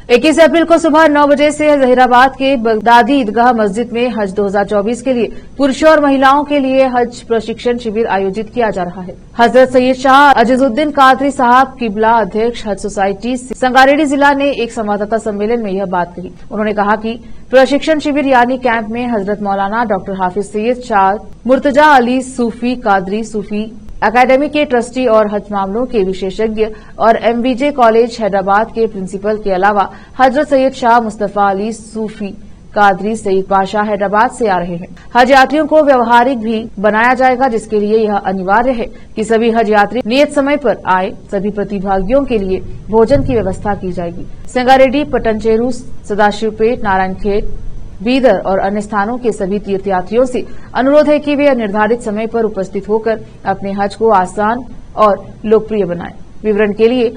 21 अप्रैल को सुबह 9 बजे से जहीराबाद के बगदादी ईदगाह मस्जिद में हज 2024 के लिए पुरुषों और महिलाओं के लिए हज प्रशिक्षण शिविर आयोजित किया जा रहा है। हजरत सैयद शाह अजीजुद्दीन कादरी साहब किबला अध्यक्ष हज सोसाइटी संगारेड्डी जिला ने एक संवाददाता सम्मेलन में यह बात कही। उन्होंने कहा कि प्रशिक्षण शिविर यानी कैंप में हजरत मौलाना डॉक्टर हाफिज सैयद शाह मुर्तजा अली सूफी कादरी सूफी अकादमी के ट्रस्टी और हज मामलों के विशेषज्ञ और MVJ कॉलेज हैदराबाद के प्रिंसिपल के अलावा हजरत सैयद शाह मुस्तफा अली सूफी कादरी सईद पाशा हैदराबाद से आ रहे हैं। हज यात्रियों को व्यवहारिक भी बनाया जाएगा, जिसके लिए यह अनिवार्य है कि सभी हज यात्री नियत समय पर आए। सभी प्रतिभागियों के लिए भोजन की व्यवस्था की जाएगी। संगारेड्डी, पटनचेरू, सदाशिवपेट, नारायणखेत, बीदर और अन्य स्थानों के सभी तीर्थयात्रियों से अनुरोध है कि वे निर्धारित समय पर उपस्थित होकर अपने हज को आसान और लोकप्रिय बनाएं। विवरण के लिए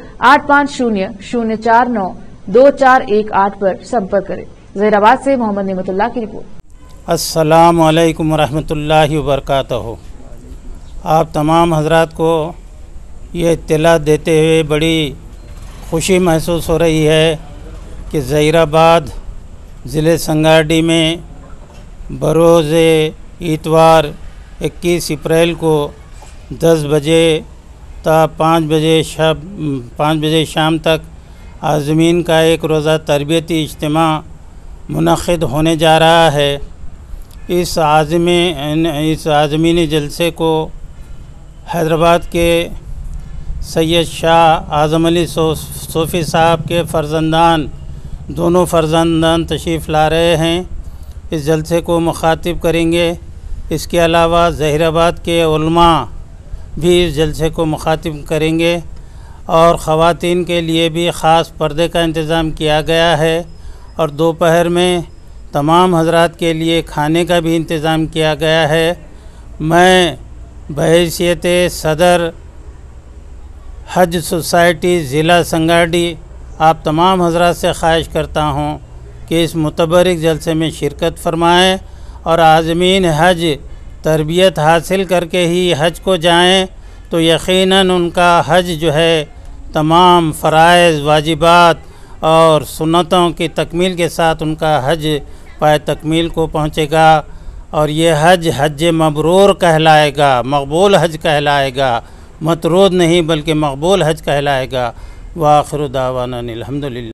8500492418 पर संपर्क करें। जहीराबाद से मोहम्मद नेमतुल्लाह की रिपोर्ट। अस्सलामु अलैकुम रहमतुल्लाहि व बरकातहू। आप तमाम हजरात को ये इत्तला देते हुए बड़ी खुशी महसूस हो रही है कि जहीराबाद ज़िले संगारेड्डी में बरोज़ इतवार 21 अप्रैल को 10 बजे ता 5 बजे शाम तक आज़मीन का एक रोज़ा तरबियती इज्तिमा मुनक़्क़िद होने जा रहा है। इस आज़मीनी जलसे को हैदराबाद के सैयद शाह आज़म अली सूफ़ी साहब के फ़र्जंदान दोनों फ़र्जंदान तशरीफ़ ला रहे हैं। इस जलसे को मुखातिब करेंगे। इसके अलावा जहीराबाद के उलमा भी इस जलसे को मुखातिब करेंगे और ख़वातीन के लिए भी ख़ास पर्दे का इंतज़ाम किया गया है और दोपहर में तमाम हजरात के लिए खाने का भी इंतज़ाम किया गया है। मैं बहैसियत सदर हज सोसाइटी ज़िला संगारेड्डी आप तमाम हजरात से ख्वाहिश करता हूँ कि इस मुतबरिक जलसे में शिरकत फरमाएँ और आज़मीन हज तरबियत हासिल करके ही हज को जाएँ तो यकीनन उनका हज जो है तमाम फ़राइज़, वाजिबात और सुन्नतों की तकमील के साथ उनका हज पाए तकमील को पहुँचेगा और ये हज मबरूर कहलाएगा, मकबूल हज कहलाएगा। मतरूद नहीं बल्कि मकबूल हज कहलाएगा। व आखिर दावाना अनिल हम्दुलिल्लाह।